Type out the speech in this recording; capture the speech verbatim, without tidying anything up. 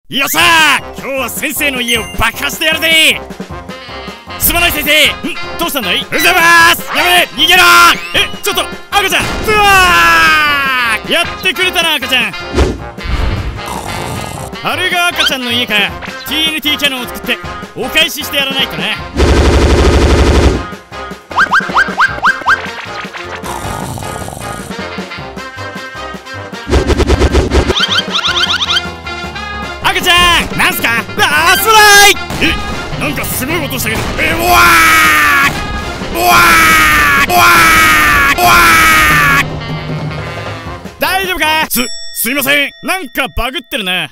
よっしゃー、今日は先生の家を爆破してやるぜ。すまない先生。んどうしたんだい。うざまーす。やめ逃げろー。えちょっと赤ちゃん、うわーやってくれたな赤ちゃん。あれが赤ちゃんの家か。 ティーエヌティー キャノンを作ってお返ししてやらないとな。赤ちゃんなんすか。あースライ。えなんかすごい音したけど。えうわーうわーうわーうわー大丈夫か。すすいません、なんかバグってるな。